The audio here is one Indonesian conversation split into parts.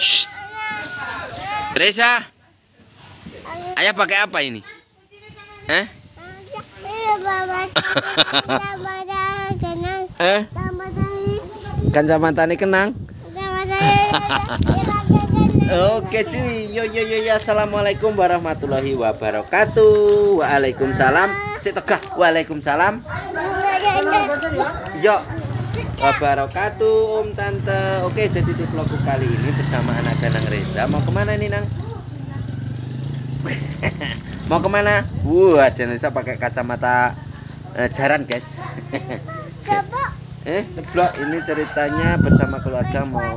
Shh. Reza, ayah pakai apa ini? Kacamatanya kenang. Oke cuy, yo. Assalamualaikum warahmatullahi wabarakatuh. Waalaikumsalam. Tegah. Waalaikumsalam. Yo. Wabarakatuh Om Tante. Oke, jadi di vlogku kali ini bersama anak Nang Reza. Mau kemana nih Nang? Mau kemana? Ada Reza pakai kacamata jaran guys. Vlog ini ceritanya bersama keluarga mau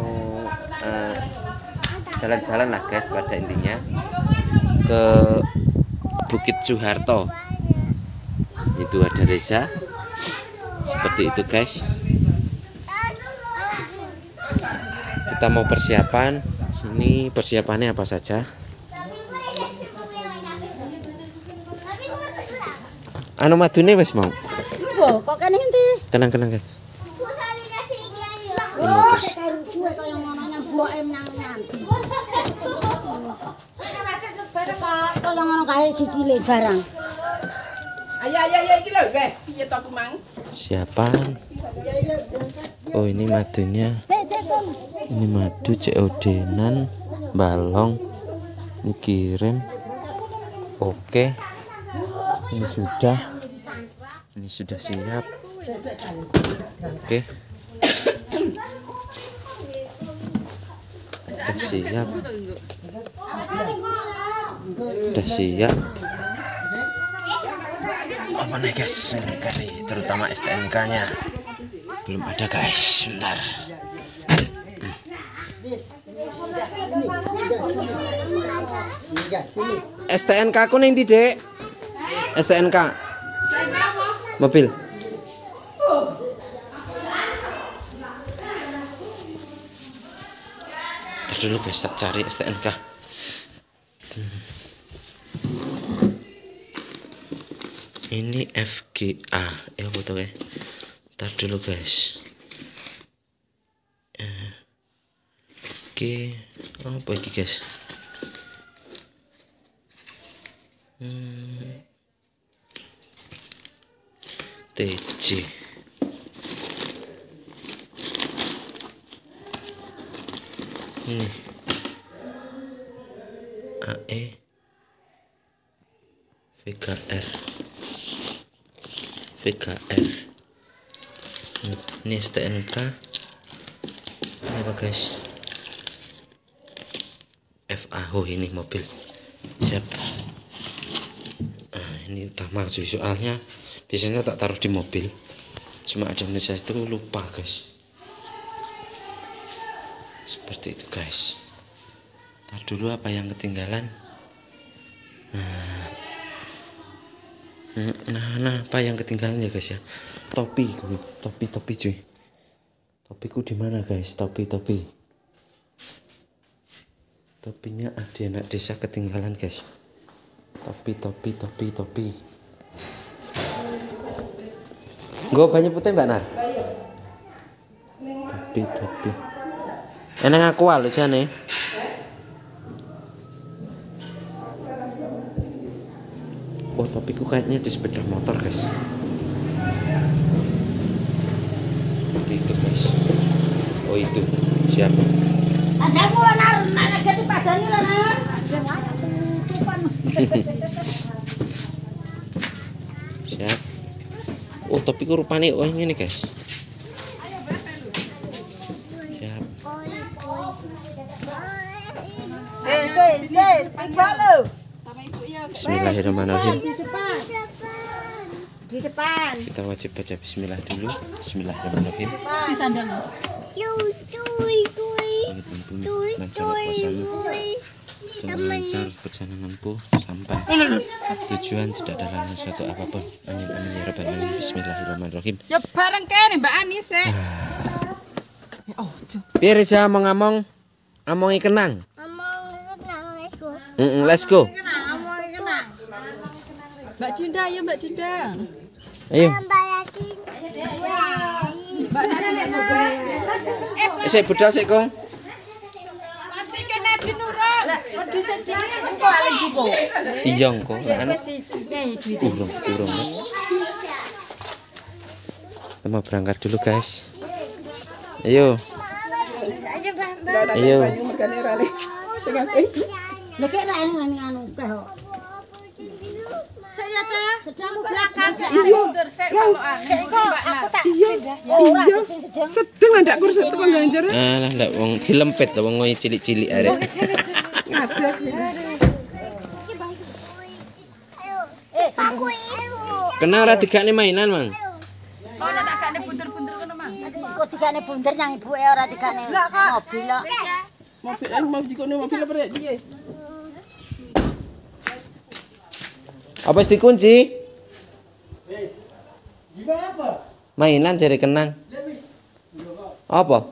jalan-jalan lah guys, pada intinya ke Bukit Soeharto. Itu ada Reza seperti itu guys. Kita mau persiapan. Ini persiapannya apa saja? Anu madune wis mau. Kok kene ngendi? Kenang guys. Siapaan? Oh ini madunya. Ini madu COD-nan, balong. Ini kirim. Oke. Ini sudah siap. Oke. Udah siap. Apa nih guys? Terutama STNK-nya belum ada guys. Bentar. STNK aku nih Dek. STNK mobil. Ntar dulu guys, tak cari STNK. Ini FGA. Foto ya. Ntar dulu guys. Oke, apa ini guys? TJ. Ini AE VKR. Ini STNK. Ini apa guys? FAO, ini mobil. Siap. Ini utama cuy, soalnya biasanya tak taruh di mobil, cuma ada saya itu lupa guys. Seperti itu guys. Ntar dulu apa yang ketinggalan. Nah, apa yang ketinggalan ya guys ya? Topi cuy. Topiku di mana guys? Topinya ada anak desa ketinggalan guys. Topi. Gue banyak putih Mbak Nar. Topi. Eneng aku alu jane. Oh, topiku kayaknya di sepeda motor guys. Seperti itu guys. Oh itu siapa? Ada mula nar ganti padane lho nar. Siap. Oh topiku rupanya ini guys. Siap. Bismillahirrahmanirrahim. Di depan. Kita wajib baca bismillah dulu. Bismillahirrahmanirrahim. Di sandal. Lancar perjalananku sampai tujuan, tidak ada halangan suatu apapun. Amin ya rabbal alamin. Bismillahirrahmanirrahim. Ya bareng kene Mbak Anis e. Piye Reza mau ngomongi kenang? Let's go. Mbak Cinta, ya Mbak Cinta. Ayo. Saya budal sik, Kong. Iya kok kan. Urung. Kita mau berangkat dulu guys. Ayo. Saya sedang belakang. Sedeng lah ndak kurus tekan ganjar. Alah ndak wong dilempet to wong cilik-cilik arek. Kena ora digakne mainan, Mang. Oh, nek gakne bunder-bunder kono, Mang. Kok digakne bunder nang ibuke ora digakne mobil kok. Mau jikono mobil apa rek piye? Apa wis dikunci? Wis. Gimana apa? Mainan jare kenang. Ya wis. Apa?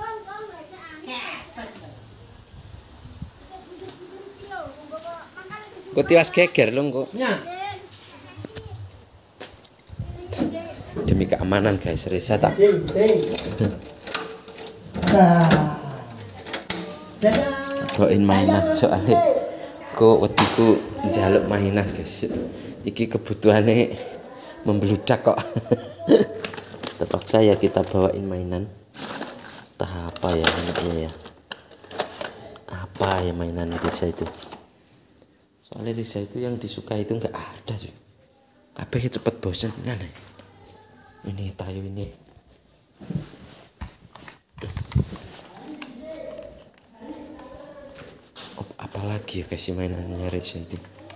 Kok tiwas geger lho kok. Nya. Demi keamanan guys, Risa tak Ding. Dadah. bawain mainan soalnya kok wediku njaluk mainan guys. Iki kebutuhannya membeludak kok. Terpaksa ya kita bawain mainan. Entah apa ya anaknya ya. Apa ya mainan Risa itu? Soalnya Risa itu yang disuka itu nggak ada sih. Kabeh cepet bosan. Nah. Ini tayo ini. Oh, apalagi ya kasih mainannya Risa itu.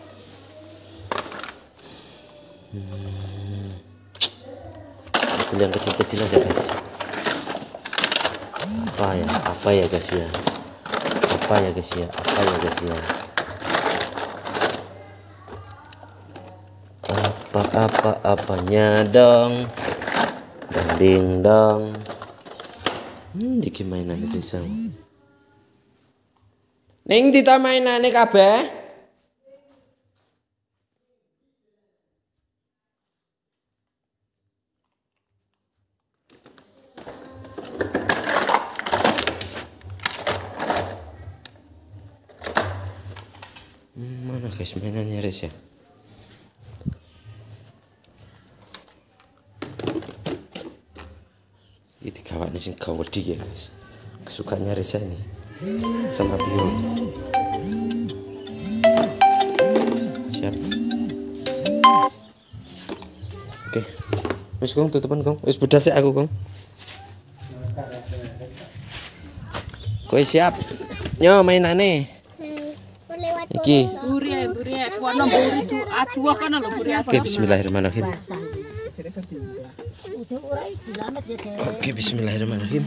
Ambil yang kecil-kecil aja guys. Apa ya guys ya. Apanya dong. Ding dong. Iki mainan itu sama. Ning dita mainane kabeh. Mana guys mainannya Res ya? Ini kawannya sing gawedi ya guys. Kesukaannya Risa ini sama biru. Siap. Oke. Wis Kong tutupan Kong. Wis budal sik aku Kong. Kowe siap? Nyo mainane. Iki. Buri kono buri tu aduh kana lho buri. Oke, bismillahirrahmanirrahim. Oke, bismillahirrahmanirrahim.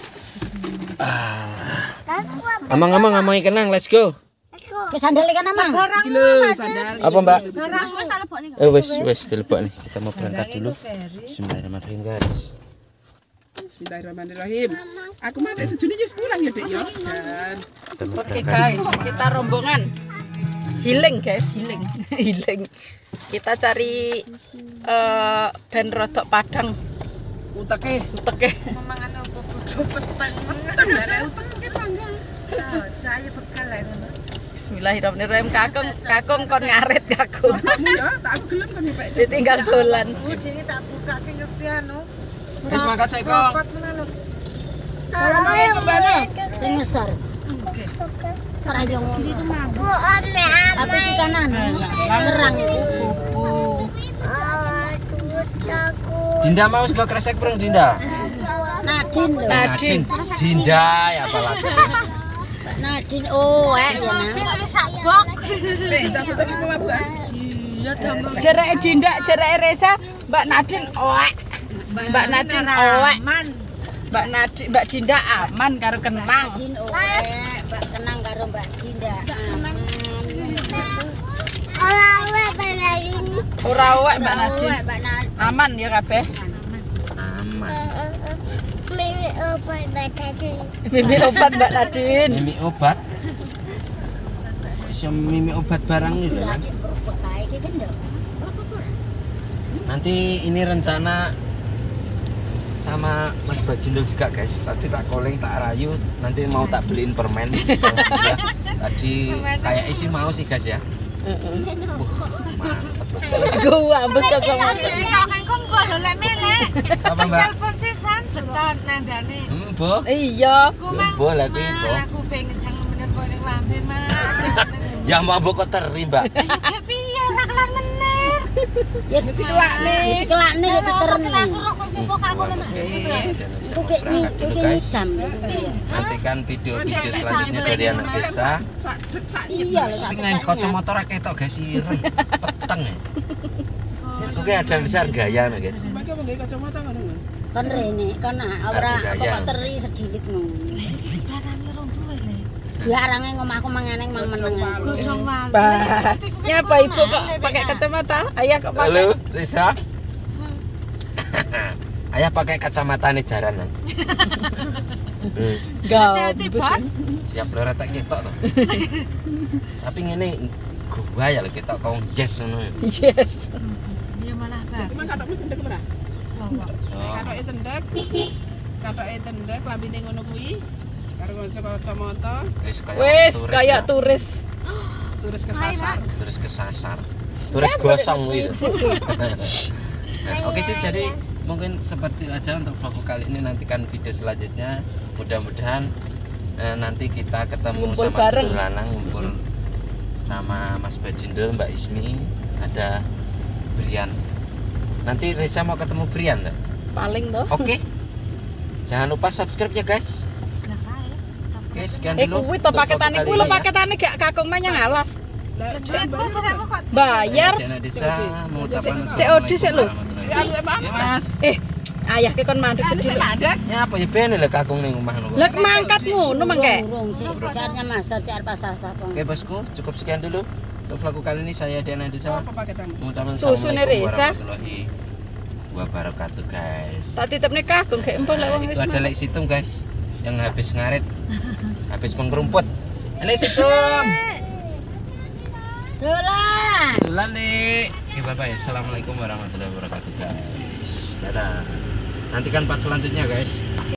Amang kenang, let's go. Ke sandal kan Amang. Apa Mbak? Wes telepon nih. Kita mau berangkat dulu. Bismillahirrahmanirrahim guys. Bismillahirrahmanirrahim. Aku mah dek sujune wis pulang ya, Dek ya. Oke guys, kita rombongan healing guys, healing. Kita cari ben rodok Padang. Uteke. Memangan opo peteng. Peteng lek uteke mangga. Saya bekal ya ngono. Bismillahirrahmanirrahim. Kakung kon ngarit kakung. Ya, tak aku gelem kan Pak. Ditinggal dolan. Jadi tak buka ke ngerti anu. Wis mangkat sik Kong. Assalamualaikum Bano. Sing ngesor. Oke. Ora yo ngono. Apa iki kanan? Ngerang kuku. Dinda mau sego kresek pereng Dinda. Nadin lho. Nadin. Dinda ya apalagi. Nadin ya nang. Sabok. Tak foto iki mau Bu. Jereke Dinda, jereke Resa, Mbak Nadin owek. Mbak Nadin owek. Mbak Dinda aman karo kenang. Nadin Mbak Kenang karo Mbak Dinda. Ora owek Mbak Nadin. Aman ya kabeh. Mimi obat Mbak Nadin. Mimi obat. Iso mimi obat barang iki lho. Nanti ini rencana sama Mas Bajindul juga guys. Tadi tak calling, tak rayu, nanti mau tak beliin permen. Tadi kayak isi mau sih guys ya. Mantep. Gua ambes kacamata. Sama Mbak. Telepon sisan beton nandane. Mbok. Iya. Mbok lha kuwi Mbok. Aku pengen jangan bener kok ning lambe, Mas. Ya mbok kok teri, Mbak. Ya piye ora kelar meneh. Ya dikelakne. Dikelakne ya terene. Aku rokok nyupok aku nang. Iku kayak nyidam. Nantikan video-video selanjutnya dari anak desa. Iya lho Tapi nang kacamata ra ketok guys ireng. Peteng ya. Iku kayak ada besar gaya nih guys. Kan rene, kan ora kok teri sedikit ngono. Barange rong duwe le. Ya arange ngomahku manganeng mang meneng. Godhong wae. Nyapa ibu kok pakai kacamata? Ayah kok pakai. Halo, Risa. Ayah pakai kacamata nih jaranan. Hati-hati, Bos. Siap lho retek ketok to. Tapi ngene gua ya lho ketok kau yes ngono. Yes. Ya malah bagus. Emang katokmu cendek ora? Oh. Katoke cendek. Katoke cendek lambene ngono kuwi. Karo kacamata, Wes kayak turis. turis kesasar. Terus kesasar. Terus gosong kuwi. Nah, oke Cik, jadi mungkin seperti aja untuk vlog kali ini. Nantikan video selanjutnya. Mudah-mudahan nanti kita ketemu Ngumpul sama bareng. Dulur Lanang, ngumpul sama Mas Bajindul, Mbak Ismi, ada Brian. Nanti Reza mau ketemu Brian enggak? Paling toh. Oke. Jangan lupa subscribe ya guys. Oke, sekian dulu. Kuwi to untuk paketane vlog kuwi kali lho ini ya. paketane gak kakung menyang alas. kok Bayar. Dari anak desa mengucapkan COD sik lho. Ya Mas. Ayah ke kon mandek sedih. Ya apa ya ben lho kakung ning omah ngono. Lah mangkat ngono mangke. urung sih besarnya Mas arti arep sasa Oke bosku, cukup sekian dulu untuk vlog kali ini. Saya Diana Desa Apa paketanmu? mengucapkan Susune assalamualaikum Reza. warahmatullahi wabarakatuh guys. Tak titipne kakung gek empol lek Nah, wong itu wis. ada lek situm guys yang habis ngarit, habis mengkerumput. Lek situm. Dolan. Tulan nih. Oke bye-bye. Assalamualaikum warahmatullahi wabarakatuh guys. Dadah. Nantikan part selanjutnya guys.